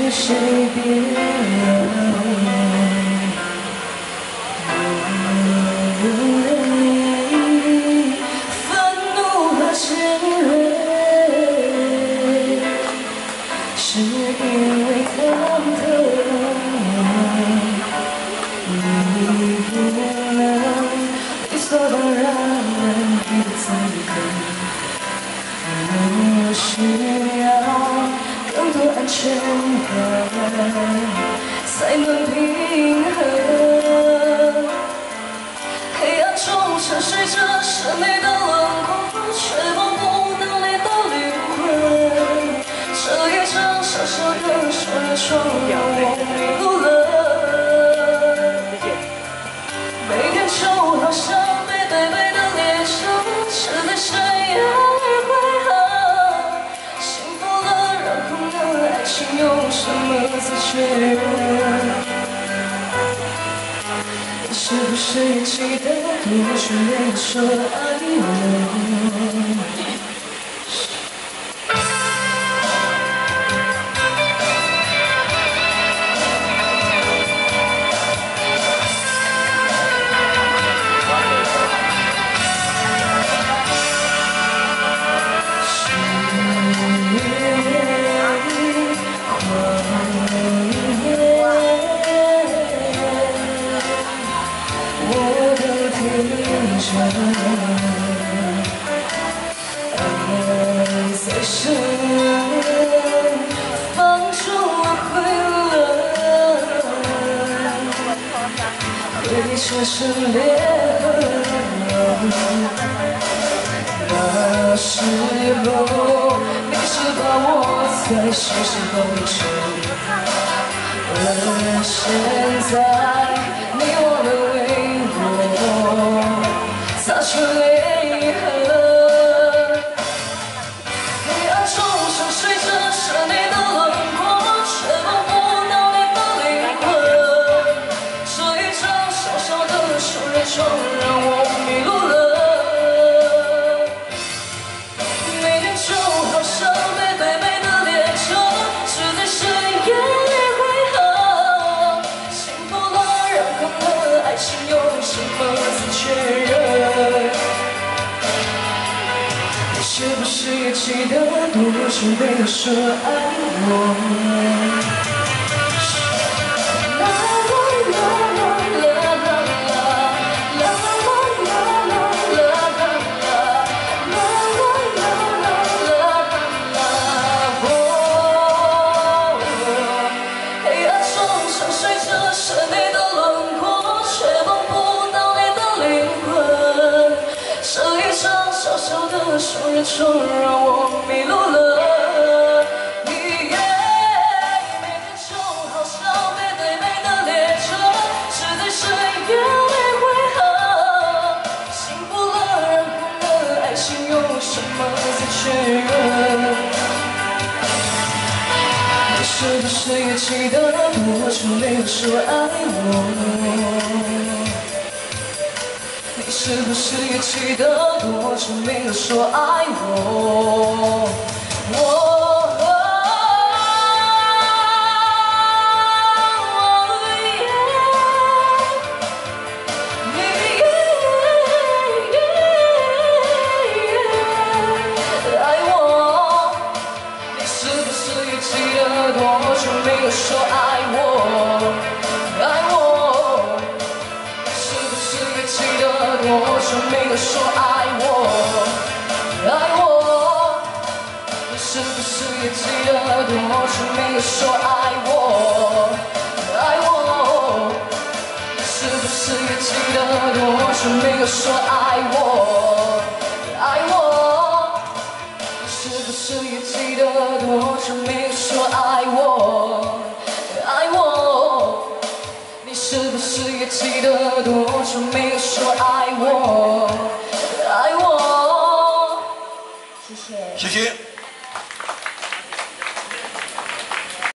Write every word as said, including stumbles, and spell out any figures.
谁别了？愤怒和尖锐，是因为忐忑。你不能理所当然一字一个。 我需要更多安全感，才能平衡。黑暗中沉睡着是你的轮廓，却摸不到你的灵魂。这一张小小的双人床让我迷路了。每天就好像背对背的列车，是在深夜。 用什么才确认？你是不是也记得多久没有说爱我？ 爱在深，放纵了回冷，回忆产生裂痕。那时候，你是把我在细心保存，而现在，你忘了为我。 擦去泪痕，黑暗中沉睡着是你的轮廓，却摸不到你的灵魂。这一张小小的双人床让我迷路了。每天就好像背对背的列车，只在深夜里汇合。幸福了，然后呢？爱情用什么才确认？ 是不是也记得多久没有说爱我？黑暗中沉睡着是你的轮廓，却摸不到你的灵魂。这一张小小的双人床让我迷路了。每天就好像背对背的列车，只在深夜里汇合。幸福了，然后呢？爱情用什么才确认？你是不是也记得多久没有说爱我？ 你是不是也记得多久没有说爱我？我。 说爱我，爱我，是不是也记得多久没有说爱我，爱我，你是不是也记得多久没有说爱我，爱我，你是不是也记得多久没有说爱我，爱我，你是不是也记得多久没有说爱我？ 爱我，你是不是也记得多久没有说爱我？爱我，谢谢， 谢谢。